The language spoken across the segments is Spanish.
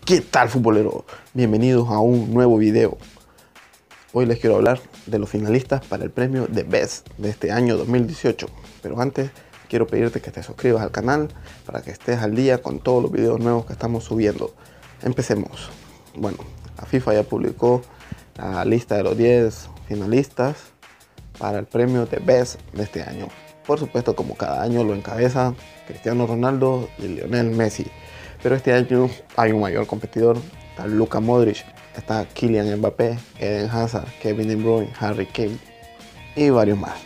¿Qué tal, futboleros? Bienvenidos a un nuevo video. Hoy les quiero hablar de los finalistas para el premio de Best de este año 2018. Pero antes quiero pedirte que te suscribas al canal para que estés al día con todos los videos nuevos que estamos subiendo. Empecemos. Bueno, la FIFA ya publicó la lista de los 10 finalistas para el premio de Best de este año. Por supuesto, como cada año lo encabeza Cristiano Ronaldo y Lionel Messi. Pero este año hay un mayor competidor. Está Luka Modric, está Kylian Mbappé, Eden Hazard, Kevin De Bruyne, Harry Kane y varios más.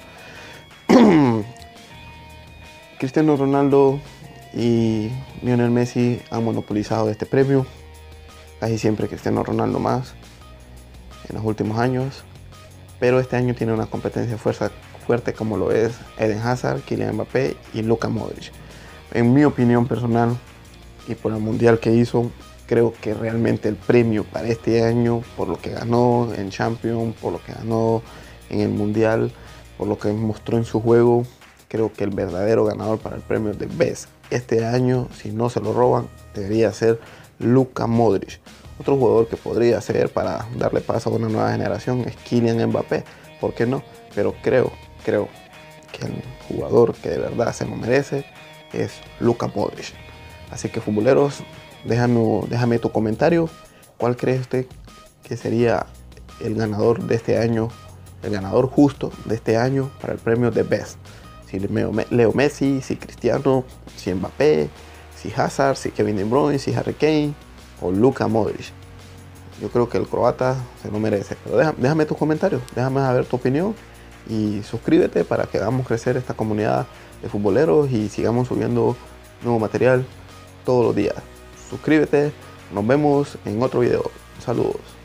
Cristiano Ronaldo y Lionel Messi han monopolizado este premio. Casi siempre Cristiano Ronaldo más en los últimos años. Pero este año tiene una competencia fuerte como lo es Eden Hazard, Kylian Mbappé y Luka Modric. En mi opinión personal y por el mundial que hizo, creo que realmente el premio para este año, por lo que ganó en Champions, por lo que ganó en el mundial, por lo que mostró en su juego, creo que el verdadero ganador para el premio de Best este año, si no se lo roban, debería ser Luka Modric. Otro jugador que podría ser para darle paso a una nueva generación es Kylian Mbappé, ¿por qué no? Pero creo que el jugador que de verdad se lo merece es Luka Modric. Así que, futboleros, déjame tu comentario. ¿Cuál crees usted que sería el ganador de este año, el ganador justo de este año para el premio de Best? Si Leo Messi, si Cristiano, si Mbappé, si Hazard, si Kevin De Bruyne, si Harry Kane o Luka Modric. Yo creo que el croata se lo merece. Pero déjame tus comentarios, déjame saber tu opinión y suscríbete para que hagamos crecer esta comunidad de futboleros y sigamos subiendo nuevo material todos los días. Suscríbete, nos vemos en otro video. Saludos.